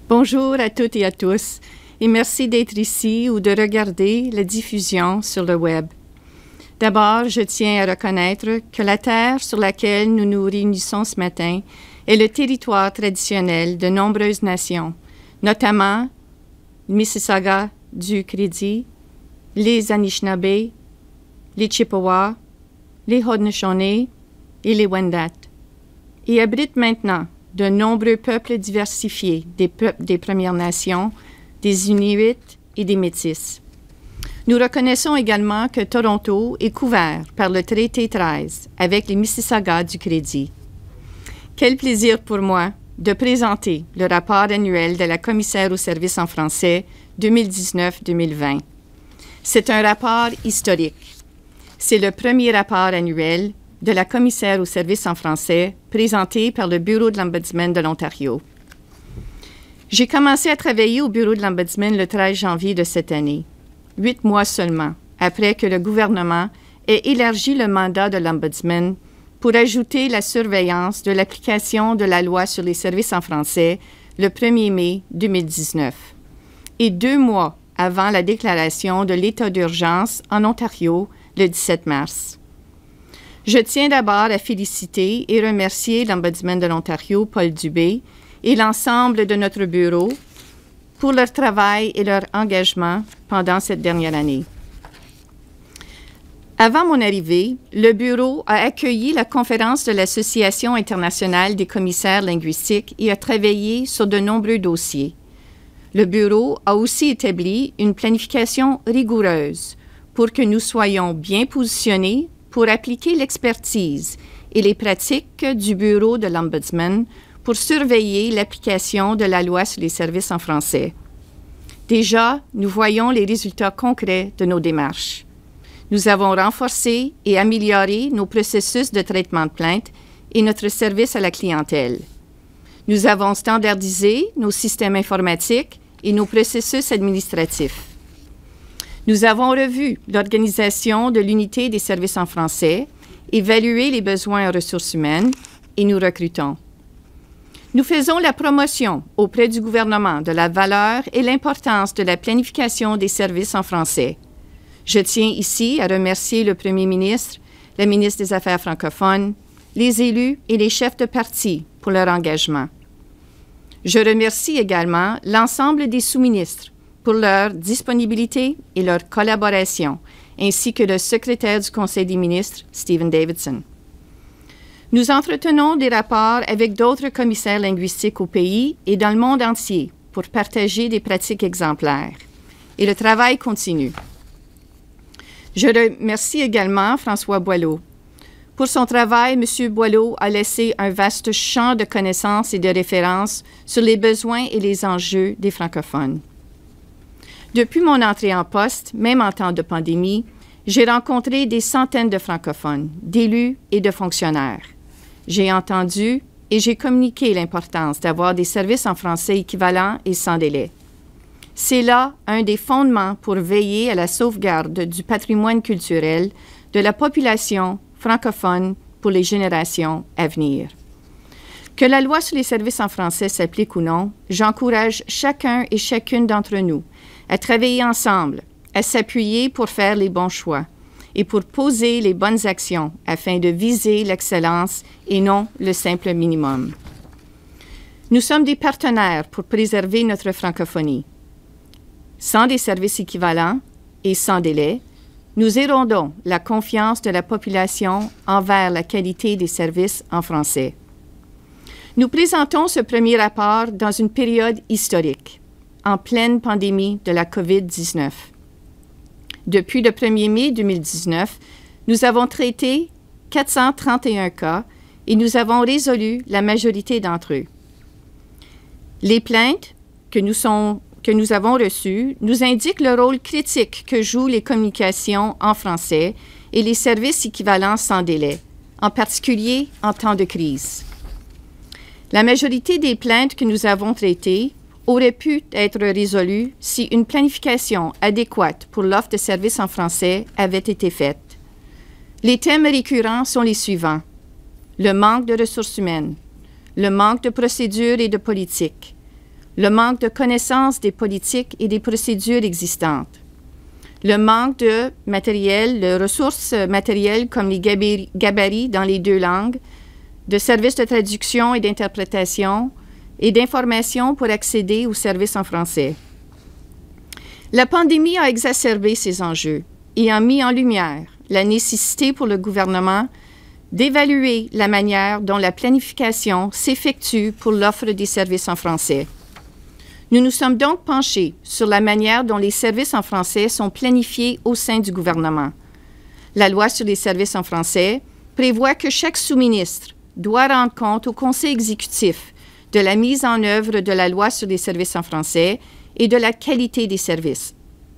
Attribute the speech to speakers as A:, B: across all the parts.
A: Bonjour à toutes et à tous et merci d'être ici ou de regarder la diffusion sur le web. D'abord, je tiens à reconnaître que la terre sur laquelle nous nous réunissons ce matin est le territoire traditionnel de nombreuses nations, notamment Mississauga du Crédit, les Anishinaabe, les Chippewas, les Haudenosaunee et les Wendat, et abrite maintenant de nombreux peuples diversifiés des Premières Nations, des Inuits et des Métis. Nous reconnaissons également que Toronto est couvert par le traité 13 avec les Mississauga du Crédit. Quel plaisir pour moi de présenter le rapport annuel de la commissaire aux services en français 2019-2020. C'est un rapport historique. C'est le premier rapport annuel de la commissaire aux services en français présenté par le Bureau de l'Ombudsman de l'Ontario. J'ai commencé à travailler au Bureau de l'Ombudsman le 13 janvier de cette année, 8 mois seulement après que le gouvernement ait élargi le mandat de l'Ombudsman pour ajouter la surveillance de l'application de la loi sur les services en français le 1er mai 2019 et 2 mois avant la déclaration de l'état d'urgence en Ontario le 17 mars. Je tiens d'abord à féliciter et remercier l'Ombudsman de l'Ontario, Paul Dubé, et l'ensemble de notre bureau pour leur travail et leur engagement pendant cette dernière année. Avant mon arrivée, le bureau a accueilli la conférence de l'Association internationale des commissaires linguistiques et a travaillé sur de nombreux dossiers. Le bureau a aussi établi une planification rigoureuse pour que nous soyons bien positionnés pour appliquer l'expertise et les pratiques du Bureau de l'Ombudsman pour surveiller l'application de la loi sur les services en français. Déjà, nous voyons les résultats concrets de nos démarches. Nous avons renforcé et amélioré nos processus de traitement de plaintes et notre service à la clientèle. Nous avons standardisé nos systèmes informatiques et nos processus administratifs. Nous avons revu l'organisation de l'unité des services en français, évalué les besoins en ressources humaines et nous recrutons. Nous faisons la promotion auprès du gouvernement de la valeur et l'importance de la planification des services en français. Je tiens ici à remercier le Premier ministre, la ministre des Affaires francophones, les élus et les chefs de parti pour leur engagement. Je remercie également l'ensemble des sous-ministres pour leur disponibilité et leur collaboration, ainsi que le secrétaire du Conseil des ministres, Stephen Davidson. Nous entretenons des rapports avec d'autres commissaires linguistiques au pays et dans le monde entier pour partager des pratiques exemplaires. Et le travail continue. Je remercie également François Boileau. Pour son travail, M. Boileau a laissé un vaste champ de connaissances et de références sur les besoins et les enjeux des francophones. Depuis mon entrée en poste, même en temps de pandémie, j'ai rencontré des centaines de francophones, d'élus et de fonctionnaires. J'ai entendu et j'ai communiqué l'importance d'avoir des services en français équivalents et sans délai. C'est là un des fondements pour veiller à la sauvegarde du patrimoine culturel de la population francophone pour les générations à venir. Que la loi sur les services en français s'applique ou non, j'encourage chacun et chacune d'entre nous à travailler ensemble, à s'appuyer pour faire les bons choix et pour poser les bonnes actions afin de viser l'excellence et non le simple minimum. Nous sommes des partenaires pour préserver notre francophonie. Sans des services équivalents et sans délai, nous érodons la confiance de la population envers la qualité des services en français. Nous présentons ce premier rapport dans une période historique, en pleine pandémie de la COVID-19. Depuis le 1er mai 2019, nous avons traité 431 cas et nous avons résolu la majorité d'entre eux. Les plaintes que nous avons reçues nous indiquent le rôle critique que jouent les communications en français et les services équivalents sans délai, en particulier en temps de crise. La majorité des plaintes que nous avons traitées auraient pu être résolues si une planification adéquate pour l'offre de services en français avait été faite. Les thèmes récurrents sont les suivants: le manque de ressources humaines, le manque de procédures et de politiques, le manque de connaissance des politiques et des procédures existantes, le manque de matériel, de ressources matérielles comme les gabarits dans les 2 langues, de services de traduction et d'interprétation et d'informations pour accéder aux services en français. La pandémie a exacerbé ces enjeux et a mis en lumière la nécessité pour le gouvernement d'évaluer la manière dont la planification s'effectue pour l'offre des services en français. Nous nous sommes donc penchés sur la manière dont les services en français sont planifiés au sein du gouvernement. La loi sur les services en français prévoit que chaque sous-ministre doit rendre compte au Conseil exécutif de la mise en œuvre de la loi sur les services en français et de la qualité des services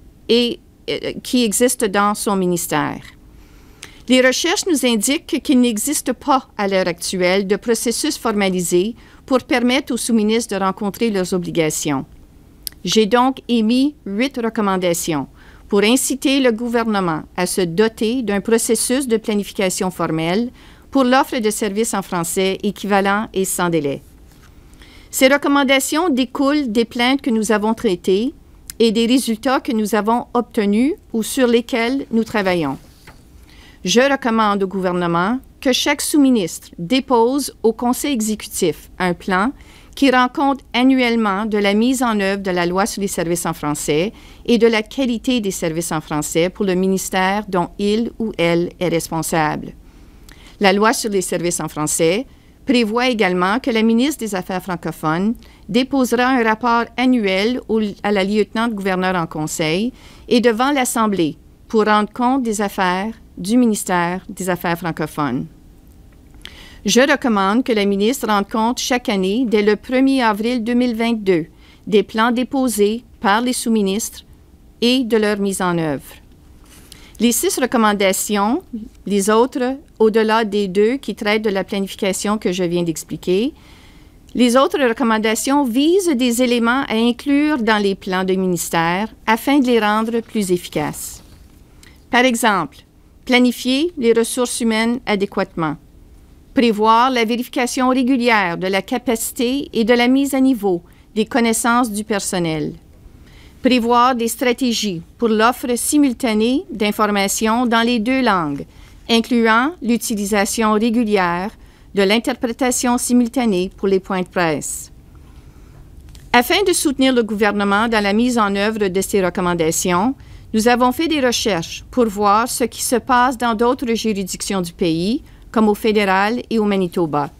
A: qui existent dans son ministère. Les recherches nous indiquent qu'il n'existe pas à l'heure actuelle de processus formalisé pour permettre aux sous-ministres de rencontrer leurs obligations. J'ai donc émis 8 recommandations pour inciter le gouvernement à se doter d'un processus de planification formelle pour l'offre de services en français équivalent et sans délai. Ces recommandations découlent des plaintes que nous avons traitées et des résultats que nous avons obtenus ou sur lesquels nous travaillons. Je recommande au gouvernement que chaque sous-ministre dépose au Conseil exécutif un plan qui rend compte annuellement de la mise en œuvre de la loi sur les services en français et de la qualité des services en français pour le ministère dont il ou elle est responsable. La loi sur les services en français prévoit également que la ministre des Affaires francophones déposera un rapport annuel à la lieutenant-gouverneure en conseil et devant l'Assemblée pour rendre compte des affaires du ministère des Affaires francophones. Je recommande que la ministre rende compte chaque année, dès le 1er avril 2022, des plans déposés par les sous-ministres et de leur mise en œuvre. Les 6 recommandations, les autres, au-delà des 2 qui traitent de la planification que je viens d'expliquer, les autres recommandations visent des éléments à inclure dans les plans de ministère afin de les rendre plus efficaces. Par exemple, planifier les ressources humaines adéquatement, prévoir la vérification régulière de la capacité et de la mise à niveau des connaissances du personnel, prévoir des stratégies pour l'offre simultanée d'informations dans les 2 langues, incluant l'utilisation régulière de l'interprétation simultanée pour les points de presse. Afin de soutenir le gouvernement dans la mise en œuvre de ces recommandations, nous avons fait des recherches pour voir ce qui se passe dans d'autres juridictions du pays, comme au fédéral et au Manitoba.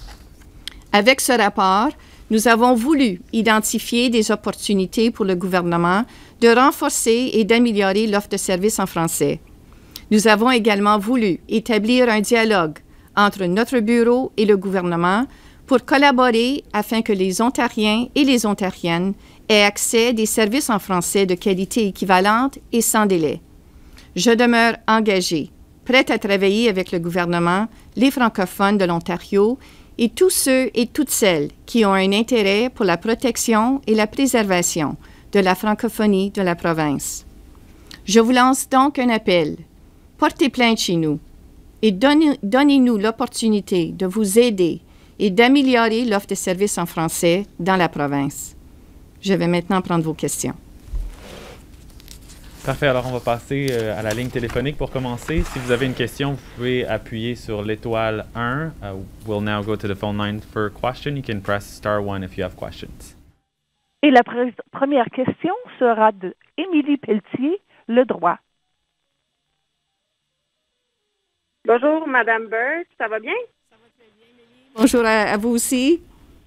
A: Avec ce rapport, nous avons voulu identifier des opportunités pour le gouvernement de renforcer et d'améliorer l'offre de services en français. Nous avons également voulu établir un dialogue entre notre bureau et le gouvernement pour collaborer afin que les Ontariens et les Ontariennes aient accès à des services en français de qualité équivalente et sans délai. Je demeure engagée, prête à travailler avec le gouvernement, les francophones de l'Ontario et tous ceux et toutes celles qui ont un intérêt pour la protection et la préservation de la francophonie de la province. Je vous lance donc un appel. Portez plainte chez nous et donnez-nous l'opportunité de vous aider et d'améliorer l'offre de services en français dans la province. Je vais maintenant prendre vos questions.
B: Parfait. Alors, on va passer à la ligne téléphonique pour commencer. Si vous avez une question, vous pouvez appuyer sur l'étoile 1. We'll now go to the phone line for a question. You can press star 1 if you have questions.
C: Et la première question sera de Émilie Pelletier, Le Droit.
D: Bonjour, Madame Burke. Ça va bien?
A: Ça va très bien, Émilie. Bonjour à vous aussi.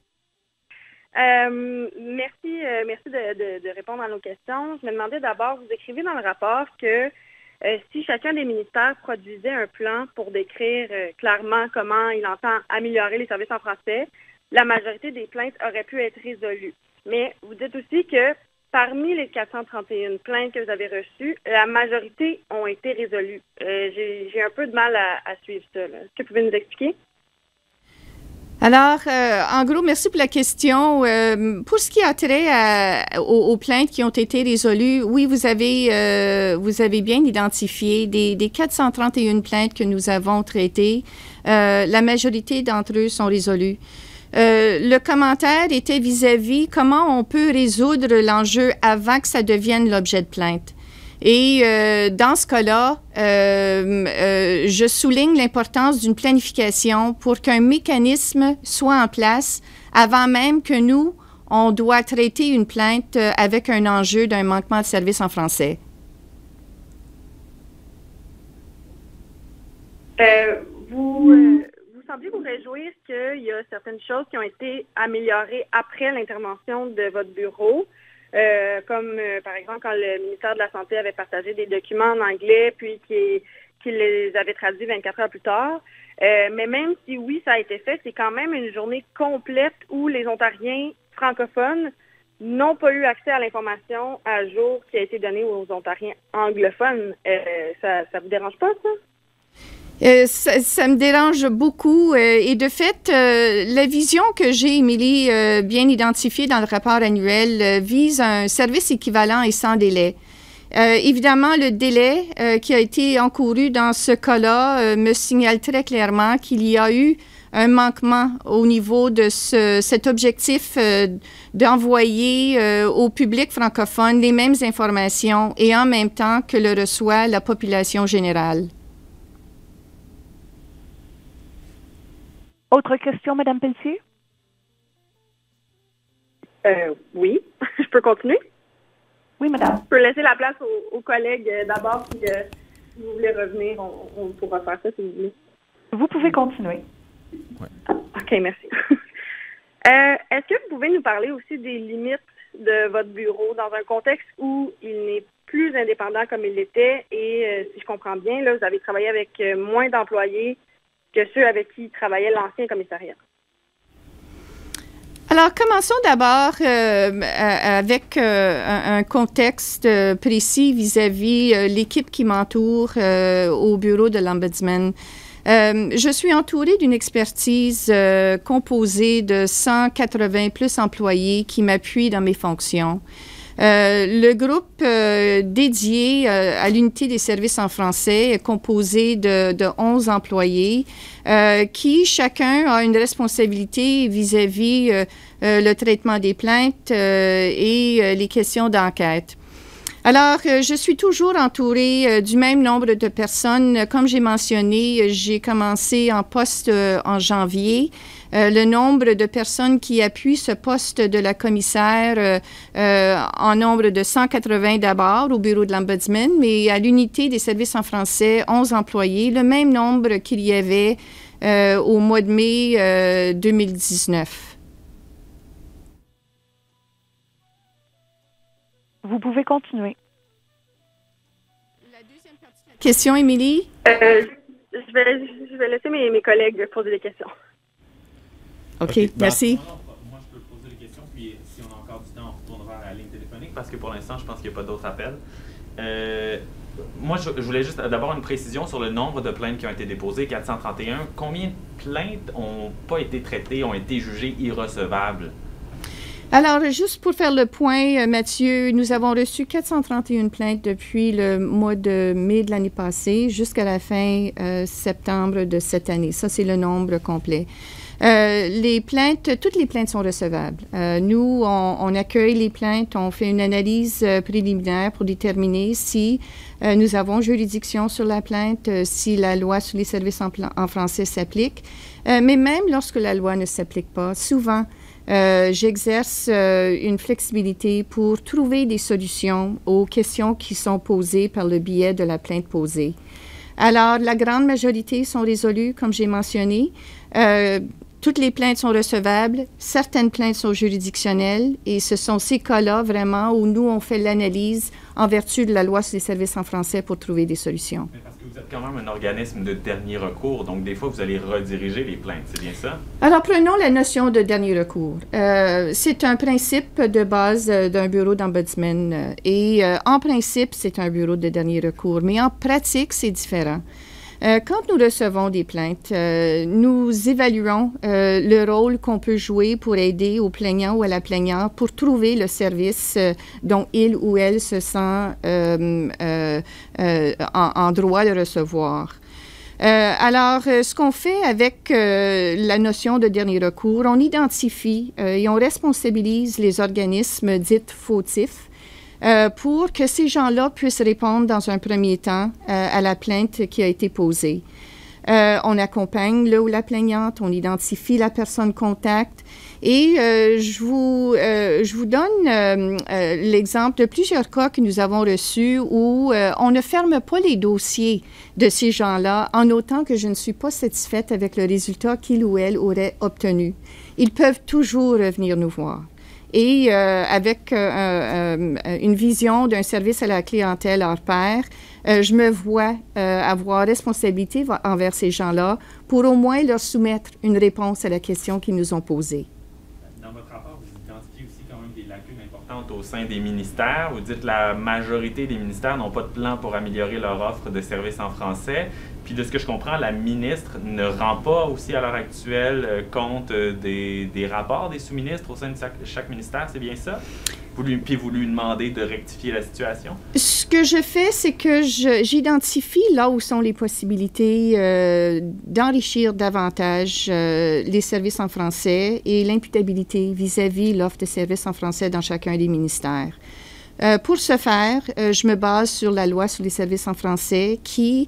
D: Merci de répondre à nos questions. Je me demandais d'abord, vous écrivez dans le rapport que si chacun des ministères produisait un plan pour décrire clairement comment il entend améliorer les services en français, la majorité des plaintes auraient pu être résolues. Mais vous dites aussi que parmi les 431 plaintes que vous avez reçues, la majorité ont été résolues. J'ai un peu de mal à suivre ça. Est-ce que vous pouvez nous expliquer?
A: Alors, en gros, merci pour la question. Pour ce qui a trait aux plaintes qui ont été résolues, oui, vous avez bien identifié des 431 plaintes que nous avons traitées. La majorité d'entre eux sont résolues. Le commentaire était vis-à-vis comment on peut résoudre l'enjeu avant que ça devienne l'objet de plainte. Et dans ce cas-là, je souligne l'importance d'une planification pour qu'un mécanisme soit en place avant même que nous, on doit traiter une plainte avec un enjeu d'un manquement de service en français.
D: Vous semblez vous réjouir qu'il y a certaines choses qui ont été améliorées après l'intervention de votre bureau, comme par exemple quand le ministère de la Santé avait partagé des documents en anglais, puis qu'il les avait traduits 24 heures plus tard. Mais même si oui, ça a été fait, c'est quand même une journée complète où les Ontariens francophones n'ont pas eu accès à l'information à jour qui a été donnée aux Ontariens anglophones. Ça vous dérange pas, ça?
A: Ça me dérange beaucoup et de fait, la vision que j'ai, Émilie, bien identifiée dans le rapport annuel, vise un service équivalent et sans délai. Évidemment, le délai qui a été encouru dans ce cas-là me signale très clairement qu'il y a eu un manquement au niveau de cet objectif d'envoyer au public francophone les mêmes informations et en même temps que le reçoit la population générale.
C: Autre question, Mme Pelletier?
D: Oui. Je peux continuer?
C: Oui, madame.
D: Je peux laisser la place aux collègues d'abord, puis si vous voulez revenir, on pourra faire ça si vous voulez.
C: Vous pouvez continuer.
B: Ouais.
D: OK, merci. Est-ce que vous pouvez nous parler aussi des limites de votre bureau dans un contexte où il n'est plus indépendant comme il l'était et, si je comprends bien, là, vous avez travaillé avec moins d'employés que ceux avec qui travaillait l'ancien commissariat?
A: Alors, commençons d'abord avec un contexte précis vis-à-vis l'équipe qui m'entoure au bureau de l'Ombudsman. Je suis entourée d'une expertise composée de 180 plus employés qui m'appuient dans mes fonctions. Le groupe dédié à l'unité des services en français est composé de 11 employés qui chacun a une responsabilité vis-à-vis le traitement des plaintes et les questions d'enquête. Alors, je suis toujours entourée du même nombre de personnes. Comme j'ai mentionné, j'ai commencé en poste en janvier. Le nombre de personnes qui appuient ce poste de la commissaire en nombre de 180 d'abord au bureau de l'Ombudsman, mais à l'unité des services en français, 11 employés, le même nombre qu'il y avait au mois de mai 2019.
C: Vous pouvez continuer.
A: La deuxième partie de la question, Émilie?
D: Je vais laisser mes collègues poser des questions.
A: OK, merci.
B: Moi, je peux poser des questions, puis si on a encore du temps, on retournera à la ligne téléphonique, parce que pour l'instant, je pense qu'il n'y a pas d'autres appels. Moi, je voulais juste d'abord une précision sur le nombre de plaintes qui ont été déposées, 431. Combien de plaintes n'ont pas été traitées, ont été jugées irrecevables?
A: Alors, juste pour faire le point, Mathieu, nous avons reçu 431 plaintes depuis le mois de mai de l'année passée jusqu'à la fin septembre de cette année. Ça, c'est le nombre complet. Toutes les plaintes sont recevables. Nous, on accueille les plaintes, on fait une analyse préliminaire pour déterminer si nous avons juridiction sur la plainte, si la loi sur les services en français s'applique. Mais même lorsque la loi ne s'applique pas, souvent, j'exerce une flexibilité pour trouver des solutions aux questions qui sont posées par le biais de la plainte posée. Alors, la grande majorité sont résolues, comme j'ai mentionné. Toutes les plaintes sont recevables, certaines plaintes sont juridictionnelles et ce sont ces cas-là vraiment où nous, on fait l'analyse en vertu de la loi sur les services en français pour trouver des solutions.
B: Mais parce que vous êtes quand même un organisme de dernier recours, donc des fois, vous allez rediriger les plaintes, c'est bien ça?
A: Alors, prenons la notion de dernier recours. C'est un principe de base d'un bureau d'ombudsman et en principe, c'est un bureau de dernier recours, mais en pratique, c'est différent. Quand nous recevons des plaintes, nous évaluons le rôle qu'on peut jouer pour aider au plaignant ou à la plaignante pour trouver le service dont il ou elle se sent en droit de recevoir. Ce qu'on fait avec la notion de dernier recours, on identifie et on responsabilise les organismes dits fautifs pour que ces gens-là puissent répondre dans un premier temps à la plainte qui a été posée. On accompagne le ou la plaignante, on identifie la personne contact et je vous donne l'exemple de plusieurs cas que nous avons reçus où on ne ferme pas les dossiers de ces gens-là en autant que je ne suis pas satisfaite avec le résultat qu'il ou elle aurait obtenu. Ils peuvent toujours revenir nous voir. Et avec une vision d'un service à la clientèle hors pair, je me vois avoir responsabilité envers ces gens-là pour au moins leur soumettre une réponse à la question qu'ils nous ont posée.
B: Dans votre rapport, vous identifiez aussi quand même des lacunes importantes au sein des ministères. Vous dites que la majorité des ministères n'ont pas de plan pour améliorer leur offre de services en français. Puis de ce que je comprends, la ministre ne rend pas aussi à l'heure actuelle compte des rapports des sous-ministres au sein de chaque ministère, c'est bien ça? Puis vous lui demandez de rectifier la situation? Ce
A: que je fais, c'est que j'identifie là où sont les possibilités d'enrichir davantage les services en français et l'imputabilité vis-à-vis l'offre de services en français dans chacun des ministères. Pour ce faire, je me base sur la loi sur les services en français qui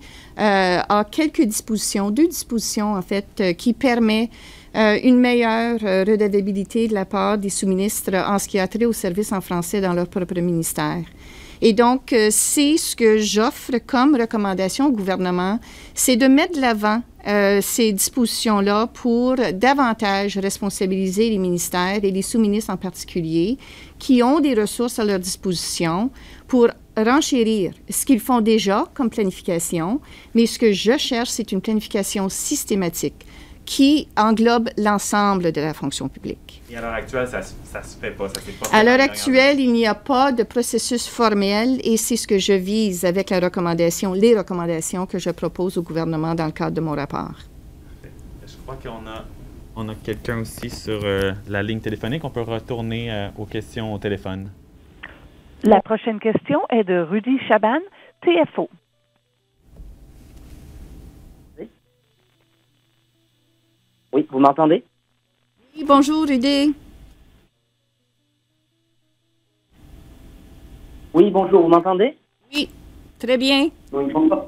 A: a quelques dispositions, 2 dispositions en fait, qui permet une meilleure redevabilité de la part des sous-ministres en ce qui a trait aux services en français dans leur propre ministère. Et donc, c'est ce que j'offre comme recommandation au gouvernement, c'est de mettre de l'avant ces dispositions-là pour davantage responsabiliser les ministères et les sous-ministres en particulier qui ont des ressources à leur disposition pour renchérir ce qu'ils font déjà comme planification, mais ce que je cherche, c'est une planification systématique qui englobe l'ensemble de la fonction publique.
B: Et à l'heure actuelle, ça se fait pas, ça s'est pas fait.
A: À l'heure actuelle, il n'y a pas de processus formel et c'est ce que je vise avec les recommandations que je propose au gouvernement dans le cadre de mon rapport.
B: Je crois qu'on a quelqu'un aussi sur la ligne téléphonique. On peut retourner aux questions au téléphone.
C: La prochaine question est de Rudy Chaban, TFO.
E: Oui, vous m'entendez?
A: Oui, bonjour, Rudy.
E: Oui, bonjour, vous m'entendez?
A: Oui, très bien.
E: Oui, bonjour.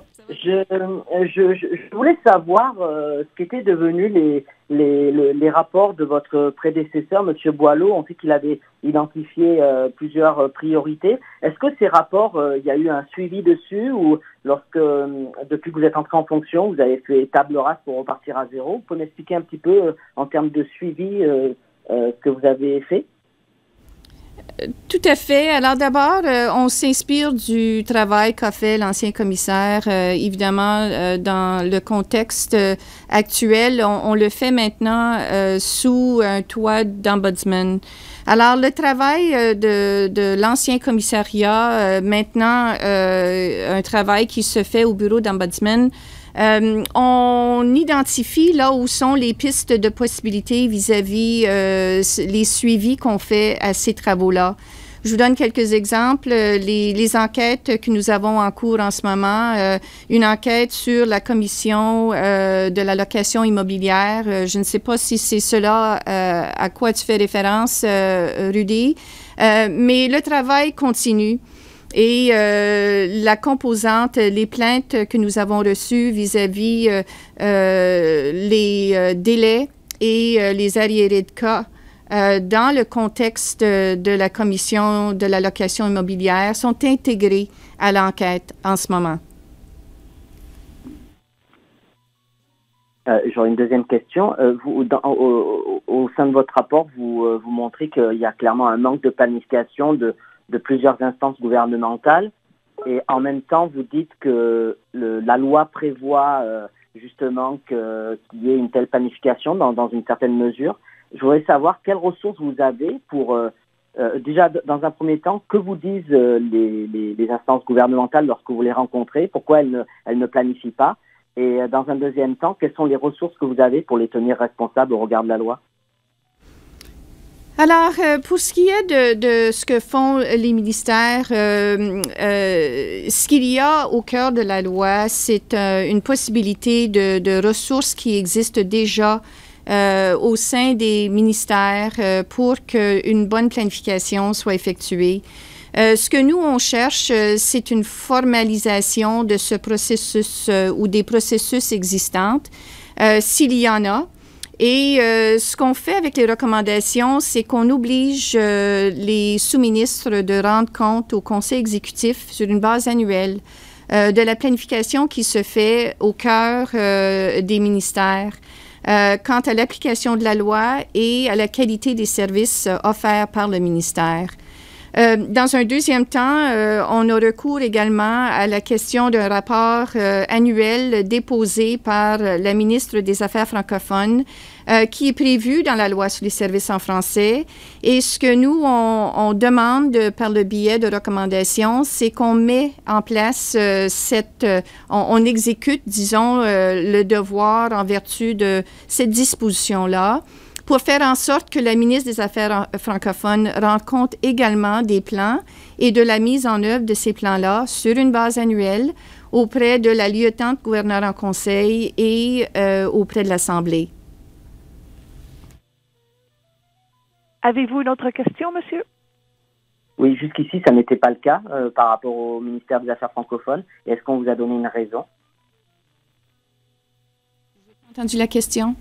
E: Je voulais savoir ce qu'étaient devenus les rapports de votre prédécesseur, M. Boileau. On sait qu'il avait identifié plusieurs priorités. Est-ce que ces rapports, il y a eu un suivi dessus ou depuis que vous êtes entré en fonction, vous avez fait table rase pour repartir à zéro? Vous pouvez m'expliquer un petit peu en termes de suivi ce que vous avez fait?
A: Tout à fait. Alors d'abord, on s'inspire du travail qu'a fait l'ancien commissaire. Évidemment, dans le contexte actuel, on le fait maintenant sous un toit d'ombudsman. Alors, le travail de l'ancien commissariat, maintenant, un travail qui se fait au bureau d'ombudsman, on identifie là où sont les pistes de possibilités vis-à-vis les suivis qu'on fait à ces travaux-là. Je vous donne quelques exemples. Les enquêtes que nous avons en cours en ce moment, une enquête sur la commission de la location immobilière. Je ne sais pas si c'est cela à quoi tu fais référence, Rudy, mais le travail continue. Et la composante, les plaintes que nous avons reçues vis-à-vis les délais et les arriérés de cas dans le contexte de la commission de la location immobilière sont intégrées à l'enquête en ce moment.
E: J'aurais une deuxième question. Au sein de votre rapport, vous montrez qu'il y a clairement un manque de planification de plusieurs instances gouvernementales et en même temps vous dites que la loi prévoit justement qu'il y ait une telle planification dans une certaine mesure. Je voudrais savoir quelles ressources vous avez pour déjà dans un premier temps, que vous disent les instances gouvernementales lorsque vous les rencontrez, pourquoi elles ne planifient pas, et dans un deuxième temps, quelles sont les ressources que vous avez pour les tenir responsables au regard de la loi?
A: Alors, pour ce qui est de ce que font les ministères, ce qu'il y a au cœur de la loi, c'est une possibilité de ressources qui existent déjà au sein des ministères pour qu'une bonne planification soit effectuée. Ce que nous, on cherche, c'est une formalisation de ce processus ou des processus existants, s'il y en a. Et ce qu'on fait avec les recommandations, c'est qu'on oblige les sous-ministres de rendre compte au Conseil exécutif sur une base annuelle de la planification qui se fait au cœur des ministères quant à l'application de la loi et à la qualité des services offerts par le ministère. Dans un deuxième temps, on a recours également à la question d'un rapport annuel déposé par la ministre des Affaires francophones qui est prévu dans la loi sur les services en français. Et ce que nous, on demande par le biais de recommandations, c'est qu'on met en place on exécute, disons, le devoir en vertu de cette disposition-là, pour faire en sorte que la ministre des Affaires francophones rende compte également des plans et de la mise en œuvre de ces plans-là sur une base annuelle auprès de la lieutenant-gouverneure en conseil et auprès de l'Assemblée.
C: Avez-vous une autre question, monsieur?
E: Oui, jusqu'ici, ça n'était pas le cas par rapport au ministère des Affaires francophones. Est-ce qu'on vous a donné une raison?
A: J'ai entendu la question.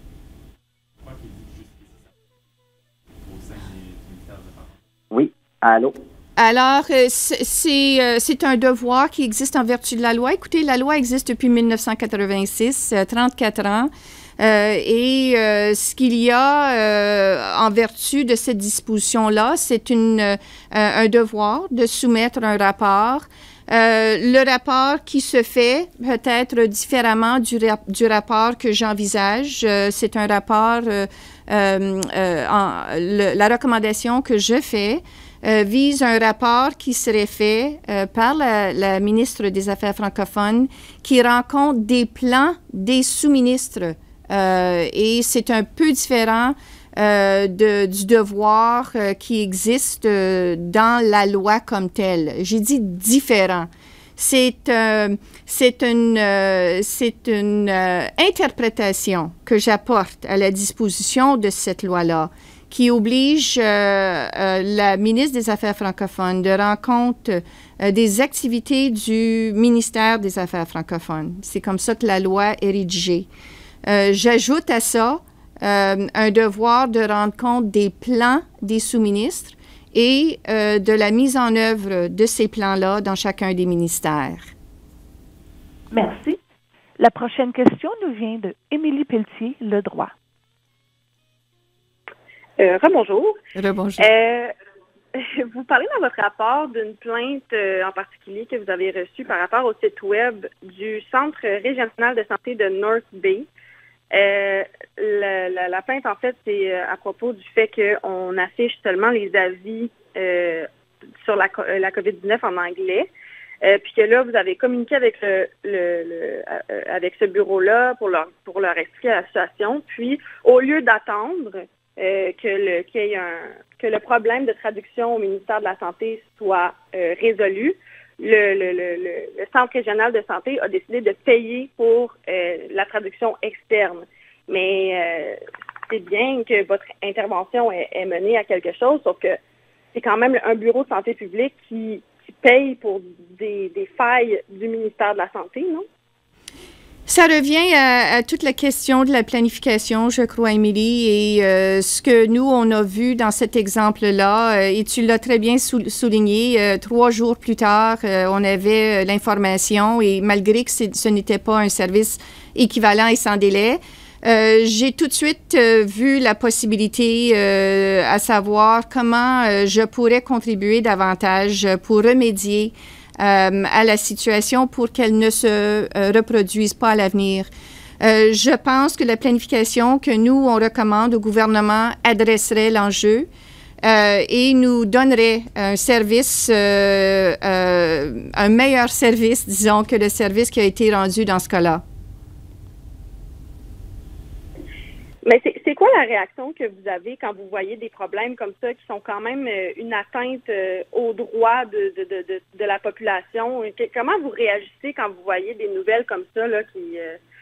E: Oui, allô?
A: Alors, c'est un devoir qui existe en vertu de la loi. Écoutez, la loi existe depuis 1986, 34 ans. Ce qu'il y a en vertu de cette disposition-là, c'est un devoir de soumettre un rapport. Le rapport qui se fait peut-être différemment du rapport que j'envisage. C'est un rapport, la recommandation que je fais vise un rapport qui serait fait par la ministre des Affaires francophones qui rend compte des plans des sous-ministres. Et c'est un peu différent du devoir qui existe dans la loi comme telle. J'ai dit différent. C'est une interprétation que j'apporte à la disposition de cette loi-là qui oblige la ministre des Affaires francophones de rendre compte des activités du ministère des Affaires francophones. C'est comme ça que la loi est rédigée. J'ajoute à ça un devoir de rendre compte des plans des sous-ministres et de la mise en œuvre de ces plans-là dans chacun des ministères.
C: Merci. La prochaine question nous vient de Émilie Pelletier, Le Droit.
D: Rebonjour.
A: Rebonjour.
D: Vous parlez dans votre rapport d'une plainte en particulier que vous avez reçue par rapport au site web du Centre régional de santé de North Bay. La plainte, en fait, c'est à propos du fait qu'on affiche seulement les avis sur la COVID-19 en anglais. Puis que là, vous avez communiqué avec avec ce bureau-là pour leur expliquer la situation. Puis, au lieu d'attendre que le problème de traduction au ministère de la Santé soit résolu, le Centre régional de santé a décidé de payer pour la traduction externe. Mais c'est bien que votre intervention est menée à quelque chose, sauf que c'est quand même un bureau de santé publique qui paye pour des failles du ministère de la Santé, non?
A: Ça revient à toute la question de la planification, je crois, Émilie, et ce que nous, on a vu dans cet exemple-là, et tu l'as très bien souligné, 3 jours plus tard, on avait l'information, et malgré que ce n'était pas un service équivalent et sans délai, j'ai tout de suite vu la possibilité à savoir comment je pourrais contribuer davantage pour remédier à la situation pour qu'elle ne se reproduise pas à l'avenir. Je pense que la planification que nous, on recommande au gouvernement adresserait l'enjeu et nous donnerait un service, un meilleur service, disons, que le service qui a été rendu dans ce cas-là.
D: Mais c'est quoi la réaction que vous avez quand vous voyez des problèmes comme ça qui sont quand même une atteinte aux droits de la population? Comment vous réagissez quand vous voyez des nouvelles comme ça là, qui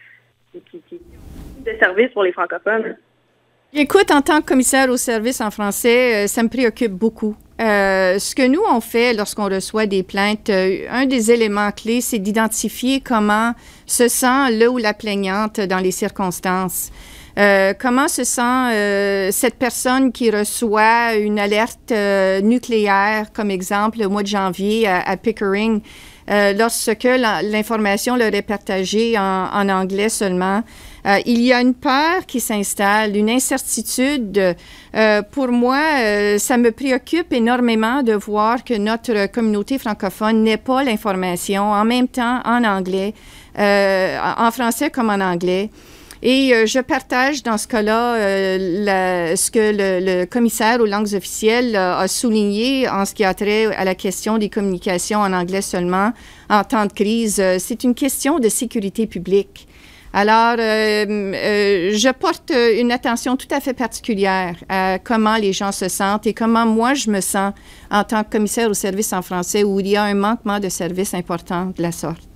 D: de services pour les francophones?
A: Écoute, en tant que commissaire au service en français, ça me préoccupe beaucoup. Ce que nous, on fait lorsqu'on reçoit des plaintes, un des éléments clés, c'est d'identifier comment se sent le ou la plaignante dans les circonstances. Comment se sent cette personne qui reçoit une alerte nucléaire, comme exemple, au mois de janvier à Pickering, lorsque l'information leur est partagée en anglais seulement. Il y a une peur qui s'installe, une incertitude. Pour moi, ça me préoccupe énormément de voir que notre communauté francophone n'ait pas l'information en même temps en anglais, en français comme en anglais. Et je partage dans ce cas-là ce que le commissaire aux langues officielles a souligné en ce qui a trait à la question des communications en anglais seulement en temps de crise. C'est une question de sécurité publique. Alors, je porte une attention tout à fait particulière à comment les gens se sentent et comment moi je me sens en tant que commissaire au service en français où il y a un manquement de services important de la sorte.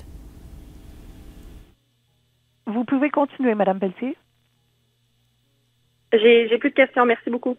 C: Vous pouvez continuer, Mme Pelletier.
D: J'ai plus de questions. Merci beaucoup.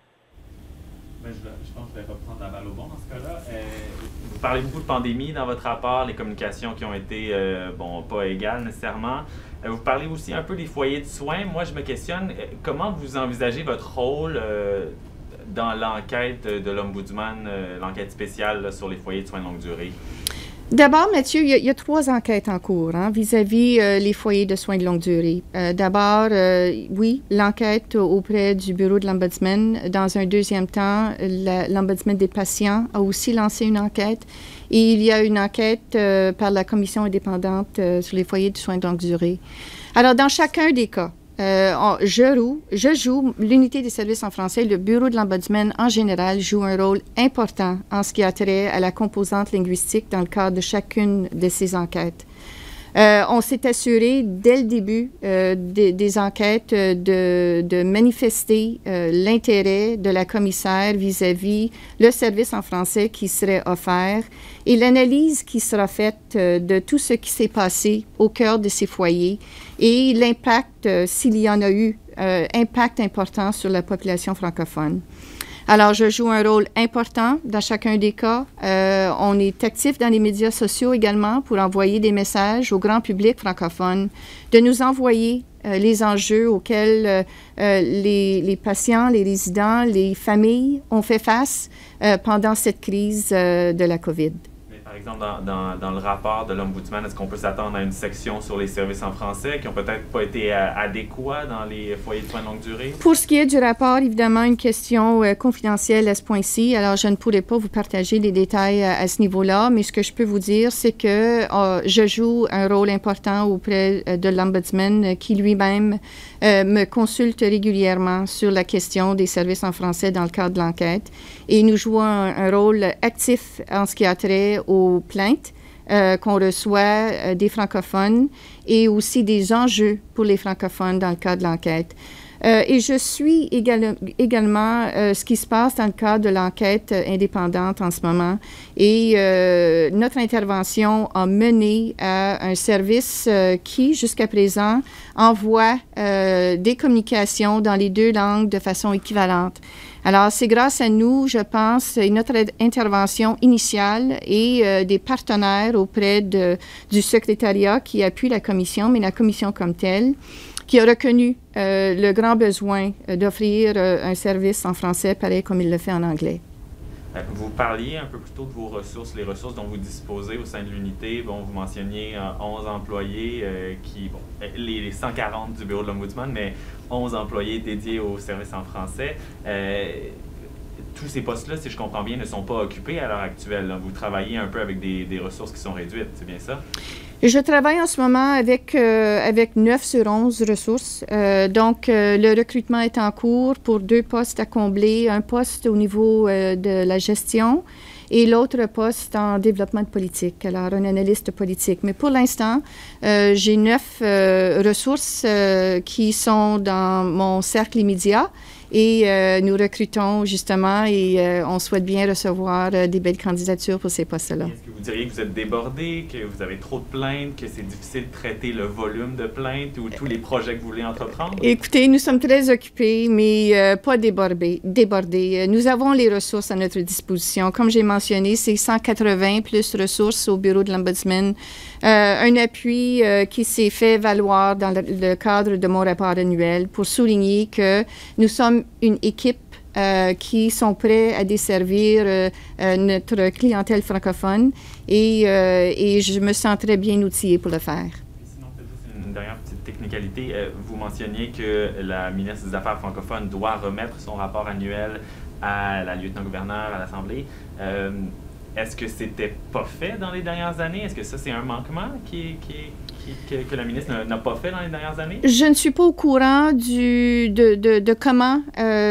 B: Je pense que je vais reprendre la balle au bon dans ce cas-là. Vous parlez beaucoup de pandémie dans votre rapport, les communications qui ont été, pas égales nécessairement. Vous parlez aussi un peu des foyers de soins. Moi, je me questionne, comment vous envisagez votre rôle dans l'enquête de l'Ombudsman, l'enquête spéciale là, sur les foyers de soins de longue durée?
A: D'abord, Mathieu, il y a 3 enquêtes en cours vis-à-vis les foyers de soins de longue durée. D'abord, oui, l'enquête auprès du bureau de l'Ombudsman. Dans un deuxième temps, l'Ombudsman des patients a aussi lancé une enquête. Et il y a une enquête par la commission indépendante sur les foyers de soins de longue durée. Alors, dans chacun des cas, je joue, l'unité des services en français, le bureau de l'Ombudsman en général joue un rôle important en ce qui a trait à la composante linguistique dans le cadre de chacune de ces enquêtes. On s'est assuré dès le début des enquêtes de manifester l'intérêt de la commissaire vis-à-vis le service en français qui serait offert et l'analyse qui sera faite de tout ce qui s'est passé au cœur de ces foyers et l'impact, s'il y en a eu, impact important sur la population francophone. Alors, je joue un rôle important dans chacun des cas. On est actif dans les médias sociaux également pour envoyer des messages au grand public francophone, de nous envoyer les enjeux auxquels les patients, les résidents, les familles ont fait face pendant cette crise de la COVID.
B: Par exemple, dans le rapport de l'Ombudsman, est-ce qu'on peut s'attendre à une section sur les services en français qui n'ont peut-être pas été adéquats dans les foyers de soins de longue durée?
A: Pour ce qui est du rapport, évidemment, une question confidentielle à ce point-ci. Alors, je ne pourrais pas vous partager les détails à ce niveau-là, mais ce que je peux vous dire, c'est que je joue un rôle important auprès de l'Ombudsman qui lui-même me consulte régulièrement sur la question des services en français dans le cadre de l'enquête. Et nous jouons un rôle actif en ce qui a trait aux plaintes qu'on reçoit des francophones et aussi des enjeux pour les francophones dans le cadre de l'enquête. Et je suis également ce qui se passe dans le cadre de l'enquête indépendante en ce moment. Et notre intervention a mené à un service qui, jusqu'à présent, envoie des communications dans les 2 langues de façon équivalente. Alors, c'est grâce à nous, je pense, et notre intervention initiale et des partenaires auprès du secrétariat qui appuie la commission, mais la commission comme telle, qui a reconnu le grand besoin d'offrir un service en français pareil comme il le fait en anglais.
B: Vous parliez un peu plus tôt de vos ressources, les ressources dont vous disposez au sein de l'unité. Bon, vous mentionniez 11 employés les 140 du bureau de l'Ombudsman, mais 11 employés dédiés au service en français. Tous ces postes-là, si je comprends bien, ne sont pas occupés à l'heure actuelle. Là. Vous travaillez un peu avec des ressources qui sont réduites, c'est bien ça?
A: Je travaille en ce moment avec 9 sur 11 ressources. Donc, le recrutement est en cours pour 2 postes à combler, un poste au niveau de la gestion et l'autre poste en développement de politique, alors un analyste politique. Mais pour l'instant, j'ai 9 ressources qui sont dans mon cercle immédiat. Et nous recrutons justement et on souhaite bien recevoir des belles candidatures pour ces postes-là.
B: Est-ce que vous diriez que vous êtes débordé, que vous avez trop de plaintes, que c'est difficile de traiter le volume de plaintes ou tous les projets que vous voulez entreprendre?
A: Écoutez, nous sommes très occupés, mais pas débordés. Nous avons les ressources à notre disposition. Comme j'ai mentionné, c'est 180 plus ressources au bureau de l'Ombudsman. Un appui qui s'est fait valoir dans le cadre de mon rapport annuel pour souligner que nous sommes une équipe qui sont prêts à desservir notre clientèle francophone et je me sens très bien outillée pour le faire.
B: Sinon, peut-être juste une dernière petite technicalité. Vous mentionniez que la ministre des Affaires francophones doit remettre son rapport annuel à la lieutenant-gouverneure à l'Assemblée. Est-ce que c'était pas fait dans les dernières années? Est-ce que ça, c'est un manquement que la ministre n'a pas fait dans les dernières années?
A: Je ne suis pas au courant de comment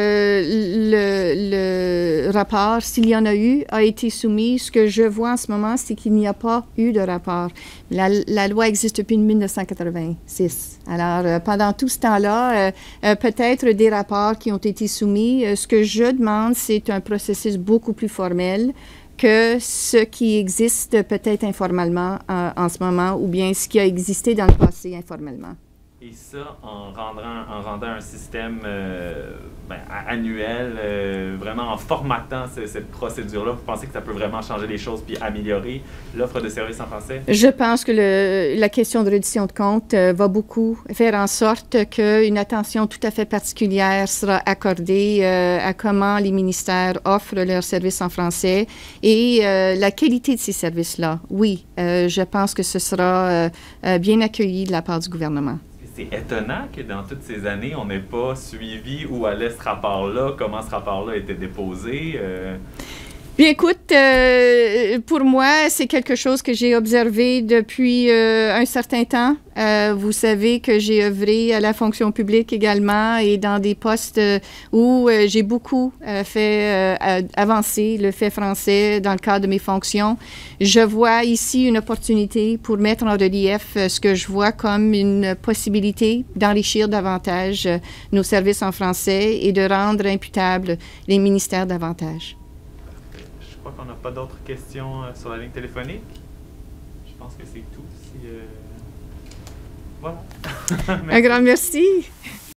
A: le rapport, s'il y en a eu, a été soumis. Ce que je vois en ce moment, c'est qu'il n'y a pas eu de rapport. La loi existe depuis 1986. Alors, pendant tout ce temps-là, peut-être des rapports qui ont été soumis. Ce que je demande, c'est un processus beaucoup plus formel que ce qui existe peut-être informellement en ce moment ou bien ce qui a existé dans le passé informellement.
B: Et ça, en rendant un système annuel, vraiment en formatant cette procédure-là, vous pensez que ça peut vraiment changer les choses puis améliorer l'offre de services en français?
A: Je pense que la question de reddition de comptes va beaucoup faire en sorte qu'une attention tout à fait particulière sera accordée à comment les ministères offrent leurs services en français et la qualité de ces services-là. Oui, je pense que ce sera bien accueilli de la part du gouvernement.
B: C'est étonnant que dans toutes ces années, on n'ait pas suivi où allait ce rapport-là, comment ce rapport-là était déposé.
A: Bien, écoute, pour moi, c'est quelque chose que j'ai observé depuis un certain temps. Vous savez que j'ai œuvré à la fonction publique également et dans des postes où j'ai beaucoup fait avancer le fait français dans le cadre de mes fonctions. Je vois ici une opportunité pour mettre en relief ce que je vois comme une possibilité d'enrichir davantage nos services en français et de rendre imputables les ministères davantage.
B: Je crois qu'on n'a pas d'autres questions sur la ligne téléphonique. Je pense que c'est tout. Voilà.
A: Un grand merci.